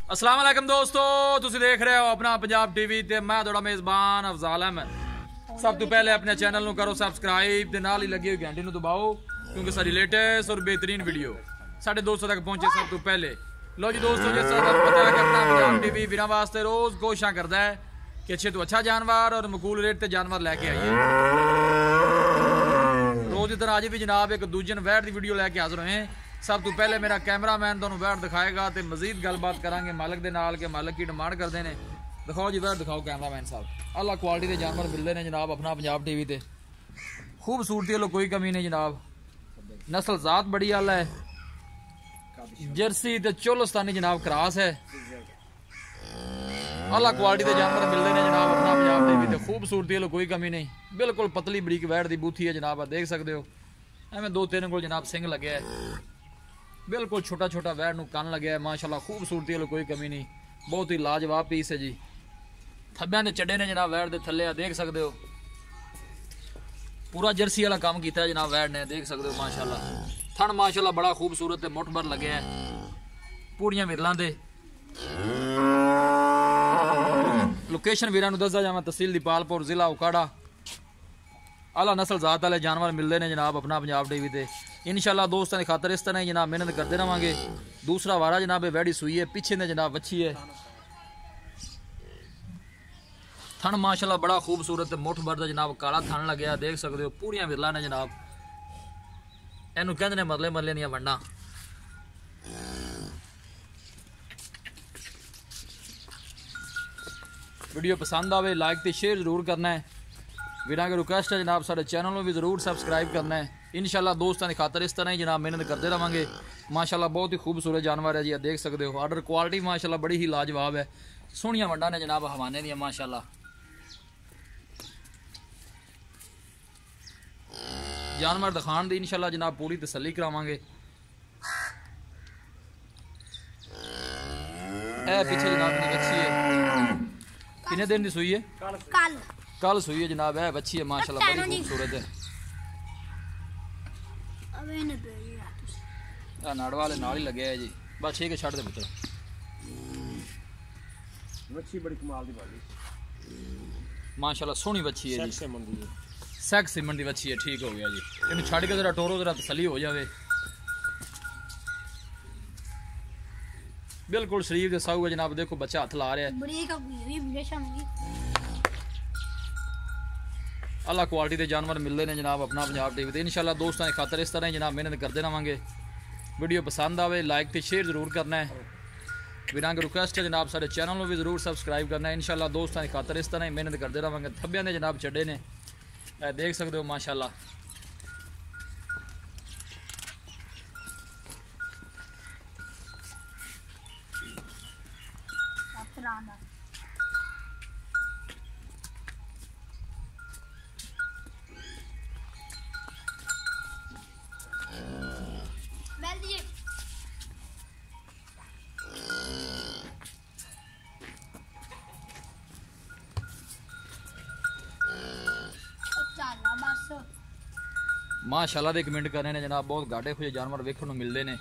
अस्सलाम वालेकुम दोस्तों, तुसी देख रहे हो अपना पंजाब टीवी ते मैं थोड़ा मेज़बान अफजाल अहमद। सब तो पहले अपने चैनल ਨੂੰ करो सब्सक्राइब ते नाल ही लगी हुई घंटी ਨੂੰ दबाओ क्योंकि सारी लेटेस्ट और बेहतरीन वीडियो साढ़े दोस्तों तक पहुंचे सब तो पहले। लो जी दोस्तों, जिस तरह पता है कि अपना पंजाब टीवी बिना वास्ते रोज कोशिश करता है कि अच्छे तो अच्छा जानवर और मकूल रेट ते जानवर लेके आइए। रोज की तरह आज भी जनाब एक दूजन वैट की वीडियो लेके हाजिर हुए हैं। सब तो पहले मेरा कैमरामैन तुहानू वैट दिखाएगा तो मजीद गलबात करांगे मालिक दे नाल के मालिक की डिमांड करते हैं। दिखाओ जी वैट दिखाओ कैमरामैन साहब। अल्लाह क्वालिटी के जानवर मिलते हैं जनाब अपना पंजाब टीवी ते। खूबसूरती वालों कोई कमी नहीं जनाब, नस्ल जात बड़ी आला है, जर्सी ते चोलस्तानी जनाब क्रॉस है। अल्लाह क्वालिटी के जानवर मिलते हैं जनाब अपना पंजाब टीवी ते। खूबसूरती वालों कोई कमी नहीं, बिल्कुल पतली बरीक वैट की बूथी है जनाब, देख सकते हो। एवं दो तीन को जनाब सिंह लगे है, बिल्कुल छोटा छोटा वैट नूं कन लगे है माशाल्लाह। खूबसूरती वालों कोई कमी नहीं, बहुत ही लाजवाब पीस है जी। थब्बियां दे चड्डे ने जनाब वैट दे थल्ले देख सकते हो। पूरा जर्सी वाला काम किया है जनाब वैट ने, देख सकते हो माशाल्लाह। थन माशाल्लाह बड़ा खूबसूरत है, मुठ भर लगे है पूरियां विरलां दे। लोकेशन वीरां नूं दसदा जावां, तहसील दीपालपुर, जिला उकाड़ा। आला नस्ल जात वाले जानवर मिलते हैं जनाब अपना पंजाब टीवी ते। इंशाल्लाह दोस्तों की खातर इस तरह ही जनाब मेहनत करते रहेंगे। दूसरा वारा जनाब वैड़ी सुई है, पीछे ने जनाब वच्छी है। थन माशाल्लाह बड़ा खूबसूरत है, मुठ भर जनाब काला थन लगे, देख सकते हो। पूरियां विरला ने जनाब, इनू कहते हैं मरले मरले दियां वंडा। वीडियो पसंद आवे लाइक तो शेयर जरूर करना है। वीरां की रिक्वेस्ट है जनाब सारे चैनल में भी जरूर सब्सक्राइब करना है। इंशाल्लाह दोस्तों की खातर इस तरह ही जनाब मेहनत करते रहेंगे। माशाल्लाह बहुत ही खूबसूरत जानवर है जी, देख सकते हो। ऑर्डर क्वालिटी माशाल्लाह बड़ी ही लाजवाब है, सोहनिया वंडा ने जनाब हवाने दियां माशाल्लाह। जानवर दिखाने दी इंशाल्लाह जनाब पूरी तसल्ली करावांगे। पीछे जनाब की बच्ची है, कितने दिन की सुई है? कल सुई है जनाब, है बच्ची है माशाल्लाह बड़ी खूबसूरत है। नाड़ वाले नाल ही लगे है जी, बस ठीक है, छड़ दे पुत्र। बच्ची बड़ी कमाल दी बाली माशाल्लाह सोहनी बच्ची है जी, सैक सिमन दी बच्ची है। ठीक हो गया जी, इन छड़ के जरा टोरो जरा तसली हो जाए। बिल्कुल शरीफ के साहू है जनाब, देखो बच्चा हाथ ला रहा है। अल्लाह क्वालिटी के जानवर मिलते हैं जनाब अपना पंजाब टीवी ते। इंशाल्लाह दोस्तों की खातर इस तरह जनाब मेहनत करते रहेंगे। वीडियो पसंद आवे लाइक तो शेयर जरूर करना है। वीरां की रिक्वेस्ट है जनाब सारे चैनल में भी जरूर सब्सक्राइब करना है। इंशाल्लाह दोस्तों की खातर इस तरह ही मेहनत करते रहेंगे। थब्बियां ने जनाब चड्डे ने, देख सकते हो माशाल्लाह। माशाल्लाह दे कमेंट कर रहे हैं जनाब, बहुत गाढ़े खुजे जानवर वेखने को मिलते हैं।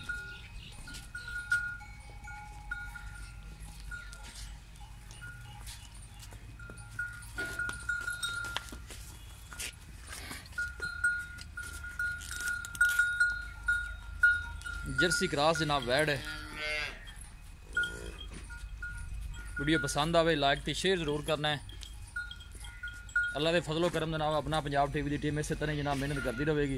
जर्सी क्रॉस जनाब वैड है। वीडियो पसंद आवे लाइक तो शेयर जरूर करना है। अल्लाह के फजलो करम जनाब अपना पंजाब टीवी की टीम इस तरह जनाब मेहनत करती रहेगी।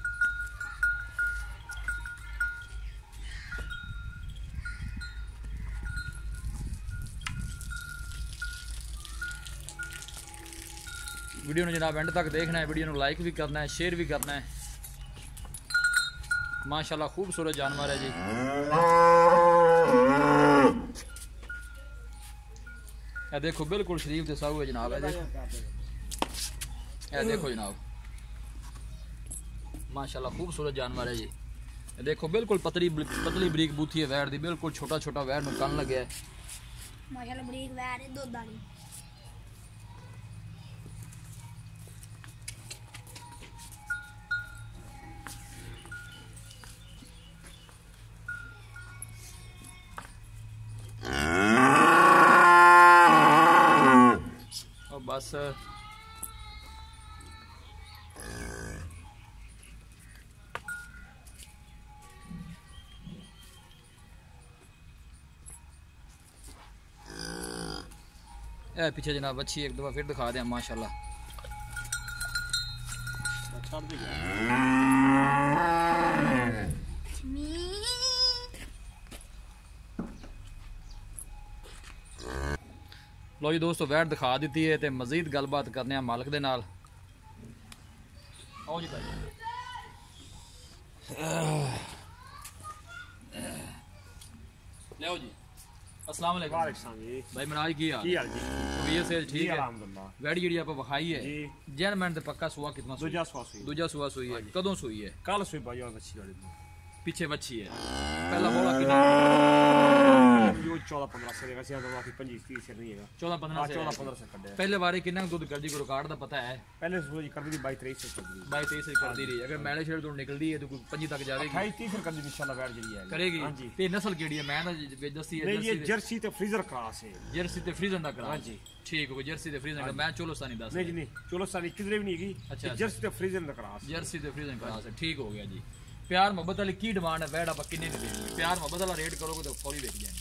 वीडियो जनाब एंड तक देखना है, वीडियो लाइक भी करना है, शेयर भी करना है। माशाल्लाह खूबसूरत जानवर है जी। देखो बिल्कुल शरीफ के साहू है जनाब, है देखो जनाब माशाल्लाह खूबसूरत जानवर है जी। देखो बिल्कुल पतली बरीक बूथी है वैट दी, बिल्कुल छोटा छोटा वैट में कन लगे है माशाल्लाह। बरीक वैट है, दुध वाली। बस ए पीछे जनाब अच्छी एक दफ़ा फिर दिखा दें माशाल्लाह। लो जी दोस्तों वैट दिखा दी है तो मजीद गलबात करने मालिक दे नाल। आओ जी भाई ले जी। अस्सलाम वालेकुम भाई मनाज की हाल जी? तबीयत से ठीक है वैट जी आप विखाई है जैन मैंने पक्का सुआ कितना दूजा सुआ सुई है कदों सुई है? कल सुई भाई पीछे बच्ची है पहला बोला कितना 14-15 से देगा से 25-30 से नहीं है 14-15 से पहले बारे कितना दूध कर दी को रिकॉर्ड दा पता है? पहले सूरज कर दी 22-23 से कर दी 22-23 से कर दी रही अगर मैले छेड़ तो निकलदी है तो कोई 25 तक जाएगी 28-30 कर दी इंशाल्लाह वैट जड़ी है करेगी। ते नस्ल केड़ी है मैं दस्सी है ये जर्सी ते फ्रीजर क्रॉस है जर्सी ते फ्रीजन दा करा हां जी ठीक है जर्सी ते फ्रीजन का मैं चोलोस्तानी दस नहीं जी नहीं चोलोस्तानी किधरे भी नहीं है अच्छा जर्सी ते फ्रीजन दा क्रॉस जर्सी ते फ्रीजन क्रॉस है ठीक हो गया जी। प्यार मोहब्बत वाली की डिमांड है वैट आप किन्ने दी देनी प्यार मोहब्बत वाला रेट करोगे तो फौरी बेच जाएंगे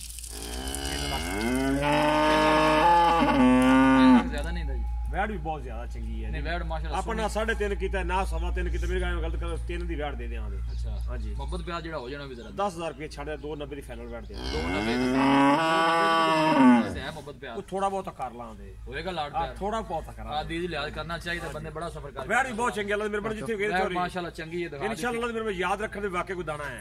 ज्यादा नहीं था जी वैट भी बहुत ज्यादा चंगी है नहीं वैट माशाल्लाह अपना 3.5 कीता ना 3.5 कीता मेरे गाय गलत कर 3 दी वैट दे दे आंदे। अच्छा हां जी मोहब्बत प्यार जेड़ा हो जाना भी जरा 10000 रुपए छड़ दे 290 दी फाइनल वैट दे 290 से है मोहब्बत प्यार वो थोड़ा बहुत कर लांदे होएगा लाड प्यार थोड़ा बहुत करा हां दीदी लिहाज करना चाहिए बंदे बड़ा सफर कर वैट भी बहुत चंगी अल्लाह मेरे बन जिथे गए वैट माशाल्लाह चंगी है दिखा इंशाल्लाह मेरे में याद रखने वाकई कोई दाना है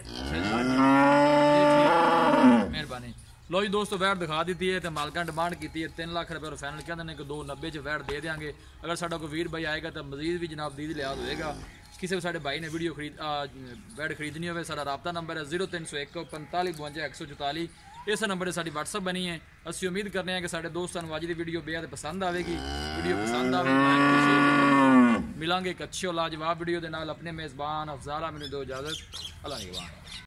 मेहरबानी। लो जी दोस्तों वैट दिखा दी है तो मालका डिमांड की है 3 लाख रुपये और फाइनल कहते हैं कि 290 च वैट दे देंगे। अगर साडा कोई वीर भाई आएगा तो मजीद भी जनाब दीदी लिहाज होएगा। किसी को साडे भाई ने वीडियो वैट खरीदनी हो साडा राबता नंबर है 0301 45 52 144 इस नंबर से साडी व्हाट्सअप बनी है। असं उम्मीद करने हैं कि साडे दोस्तों वाजी की वीडियो बेहद पसंद आएगी। वीडियो पसंद आए मिलांगे एक अच्छी और लाजवाब वीडियो के नाल। अपने मेज़बान अफजाल आमिर दो इजाज़त अल्लाह निगहबान।